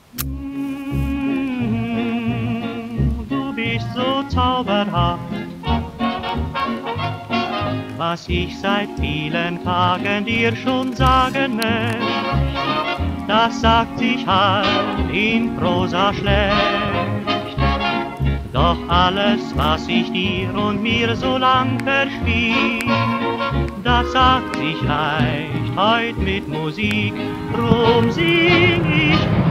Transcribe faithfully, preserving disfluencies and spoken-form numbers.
Du bist so zauberhaft, was ich seit vielen Tagen dir schon sagen möcht, das sagt sich halt in Prosa schlecht. Doch alles, was ich dir und mir so lang verspielt, das sagt sich leicht heut mit Musik, drum sing ich